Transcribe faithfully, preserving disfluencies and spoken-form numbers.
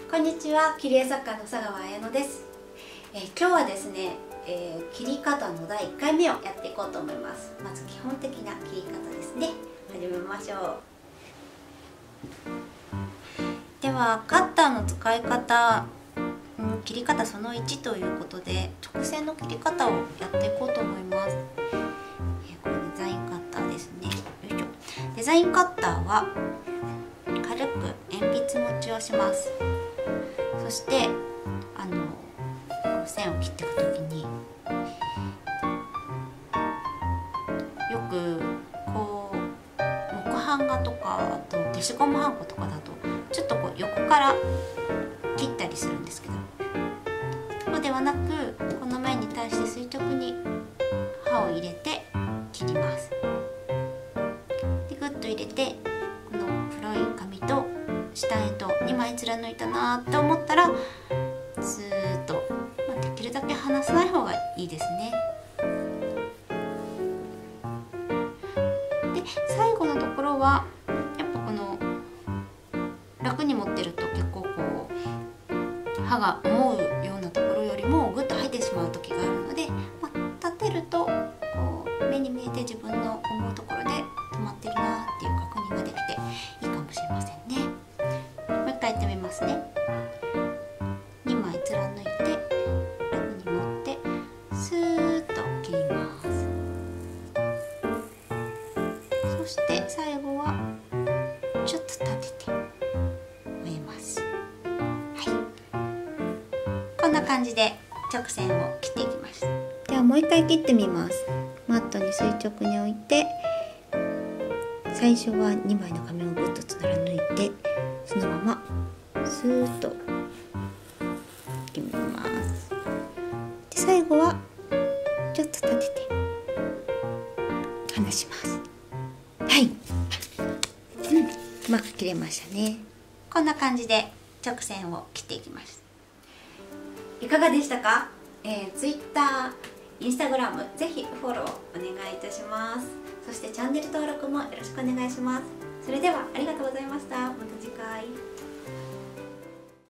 こんにちは、切り絵作家の佐川彩乃です。えー、今日はですね、えー、切り方のだいいっかいめをやっていこうと思います。まず基本的な切り方ですね。始めましょう。ではカッターの使い方、うん、切り方そのいちということで直線の切り方をやっていこうと思います。えー、これデザインカッターですね。よいしょ。デザインカッターは軽く鉛筆持ちをします。そしてあの線を切っていくときによくこう木版画とかあと消しゴムはんことかだとちょっとこう横から切ったりするんですけど、そうではなくこの面に対して垂直に刃を入れて切ります。でグッと入れてこの黒い紙と下絵とにまい貫いたなと思ったらスーッと、まあ、できるだけ離さない方がいいですね。で最後のところはやっぱこの楽に持ってると結構こう刃が思うようなところよりもグッと入ってしまう時があるので、まあ、立てるとこう目に見えて自分の思うところで止まってるなっていう確認ができていいかもしれませんね。もう一回やってみますね。にまい貫いて楽に持ってスーッと切ります。そして最後はちょっと立てて終えます。はい、こんな感じで直線を切っていきます。ではもう一回切ってみます。マットに垂直に置いて最初はにまいの紙をぐっと貫いてそのままスーッと切ります。で最後はちょっと立てて離します。はい、うん、うまく切れましたね。こんな感じで直線を切っていきます。いかがでしたか？えー、Twitter、Instagram ぜひフォローお願いいたします。そしてチャンネル登録もよろしくお願いします。それではありがとうございました。また次回。